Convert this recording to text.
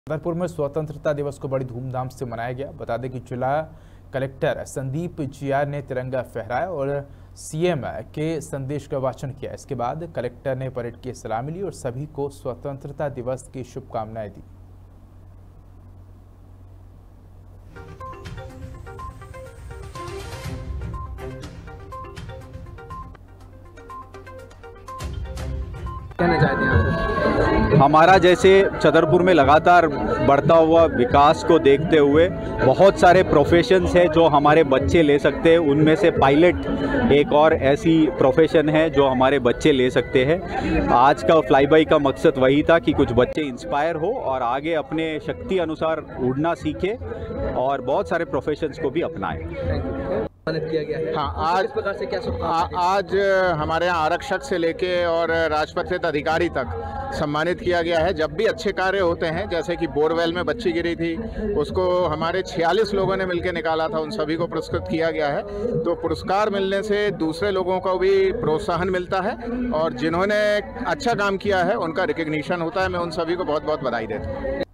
छतरपुर में स्वतंत्रता दिवस को बड़ी धूमधाम से मनाया गया। बता दें कि जिला कलेक्टर संदीप जियार ने तिरंगा फहराया और सीएम के संदेश का वाचन किया। इसके बाद कलेक्टर ने परेड की सलामी ली और सभी को स्वतंत्रता दिवस की शुभकामनाएं दी। कहना चाहते हैं आप? हमारा जैसे छतरपुर में लगातार बढ़ता हुआ विकास को देखते हुए बहुत सारे प्रोफेशंस हैं जो हमारे बच्चे ले सकते हैं। उनमें से पायलट एक और ऐसी प्रोफेशन है जो हमारे बच्चे ले सकते हैं। आज का फ्लाई बाई का मकसद वही था कि कुछ बच्चे इंस्पायर हो और आगे अपने शक्ति अनुसार उड़ना सीखे और बहुत सारे प्रोफेशंस को भी अपनाएं। किया गया है। हाँ, इस प्रकार से क्या आज हमारे यहाँ आरक्षक से लेके और राजपत्रित अधिकारी तक सम्मानित किया गया है। जब भी अच्छे कार्य होते हैं, जैसे कि बोरवेल में बच्ची गिरी थी, उसको हमारे 46 लोगों ने मिलकर निकाला था, उन सभी को पुरस्कृत किया गया है। तो पुरस्कार मिलने से दूसरे लोगों को भी प्रोत्साहन मिलता है और जिन्होंने अच्छा काम किया है उनका रिकग्निशन होता है। मैं उन सभी को बहुत बहुत बधाई देता हूँ।